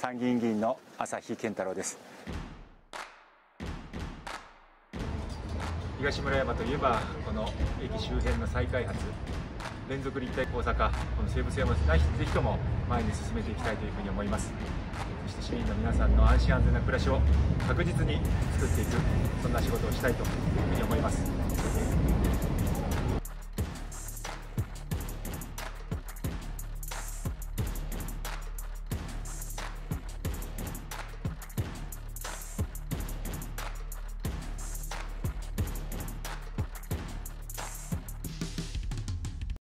参議院議員の朝日健太郎です。東村山といえばこの駅周辺の再開発、連続立体交差化、この西武線をぜひとも前に進めていきたいというふうに思います。そして市民の皆さんの安心安全な暮らしを確実に作っていく、そんな仕事をしたいというふうに思います。